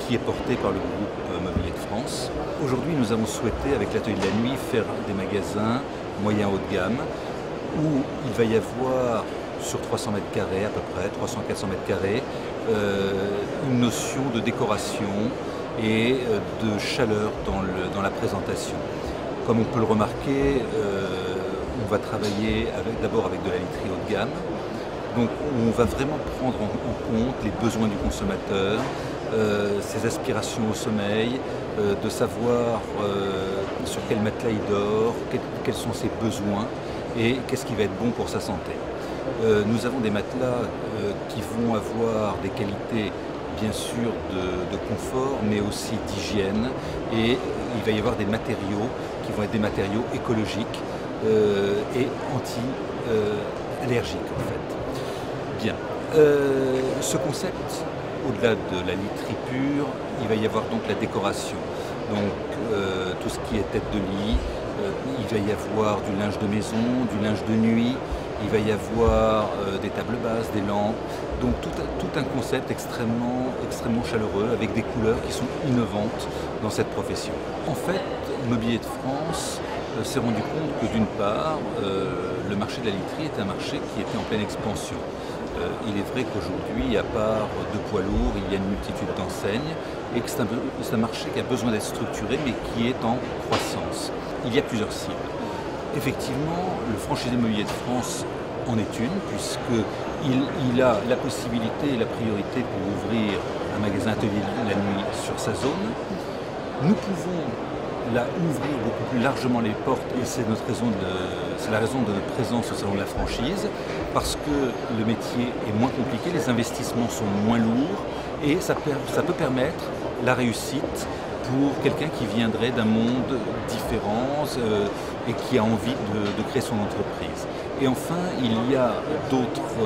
qui est porté par le groupe Mobilier de France. Aujourd'hui, nous avons souhaité, avec l'Atelier de la Nuit, faire des magasins moyens haut de gamme où il va y avoir, sur 300 mètres carrés à peu près, 300-400 mètres carrés, une notion de décoration et de chaleur dans la présentation. Comme on peut le remarquer, on va travailler d'abord avec de la literie haut de gamme. Donc on va vraiment prendre en compte les besoins du consommateur, ses aspirations au sommeil, de savoir sur quel matelas il dort, quels sont ses besoins et qu'est-ce qui va être bon pour sa santé. Nous avons des matelas qui vont avoir des qualités bien sûr de confort mais aussi d'hygiène, et il va y avoir des matériaux qui vont être des matériaux écologiques et anti-allergiques en fait. Bien. Ce concept, au-delà de la literie pure, il va y avoir donc la décoration. Donc tout ce qui est tête de lit, il va y avoir du linge de maison, du linge de nuit, il va y avoir des tables basses, des lampes, donc tout un concept extrêmement chaleureux avec des couleurs qui sont innovantes dans cette profession. En fait, Mobilier de France s'est rendu compte que d'une part, le marché de la literie est un marché qui était en pleine expansion. Il est vrai qu'aujourd'hui, à part de poids lourds, il y a une multitude d'enseignes et que c'est un marché qui a besoin d'être structuré mais qui est en croissance. Il y a plusieurs cibles. Effectivement, le franchisé Mobilier de France en est une, puisqu'il a la possibilité et la priorité pour ouvrir un magasin atelier la nuit sur sa zone. Nous pouvons là ouvrir beaucoup plus largement les portes, et c'est la raison de notre présence au salon de la franchise, parce que le métier est moins compliqué, les investissements sont moins lourds et ça peut permettre la réussite pour quelqu'un qui viendrait d'un monde différent et qui a envie de créer son entreprise. Et enfin, il y a d'autres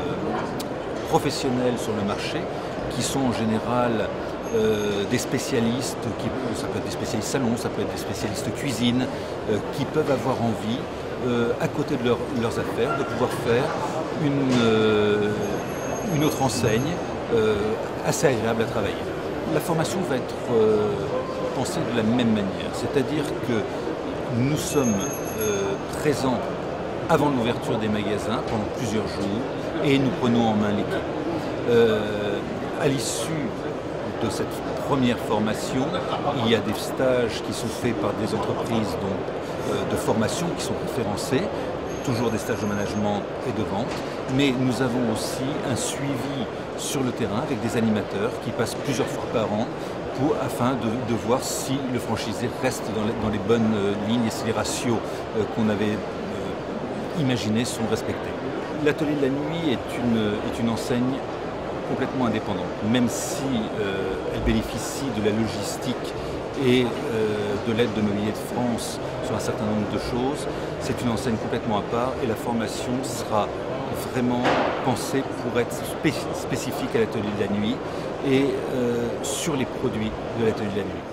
professionnels sur le marché qui sont en général des spécialistes, ça peut être des spécialistes salon, ça peut être des spécialistes cuisine, qui peuvent avoir envie, à côté de leurs affaires, de pouvoir faire une autre enseigne assez agréable à travailler. La formation va être pensée de la même manière, c'est-à-dire que nous sommes présents avant l'ouverture des magasins pendant plusieurs jours et nous prenons en main l'équipe. À l'issue de cette première formation, il y a des stages qui sont faits par des entreprises de formation qui sont référencées, toujours des stages de management et de vente, mais nous avons aussi un suivi sur le terrain avec des animateurs qui passent plusieurs fois par an afin de voir si le franchisé reste dans les bonnes lignes et si les ratios qu'on avait imaginés sont respectés. L'Atelier de la Nuit est une enseigne complètement indépendante, même si elle bénéficie de la logistique et de l'aide de Mobilier de France sur un certain nombre de choses. C'est une enseigne complètement à part et la formation sera vraiment pensée pour être spécifique à l'Atelier de la Nuit et sur les produits de l'Atelier de la Nuit.